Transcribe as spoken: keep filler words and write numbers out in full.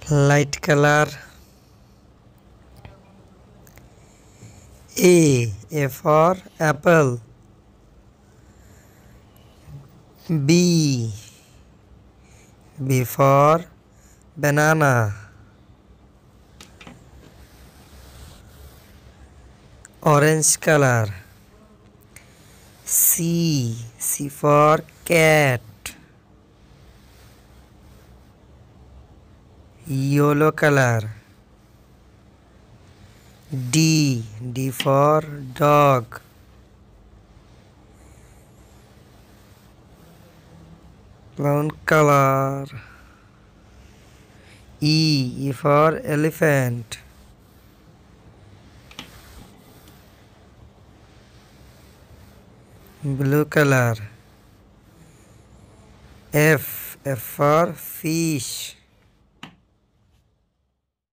light color. A. A for apple. B. B for banana. Orange color. C. C for cat. Yellow color. D. D for dog. Brown color. E. E for elephant. Blue color. F. F for fish.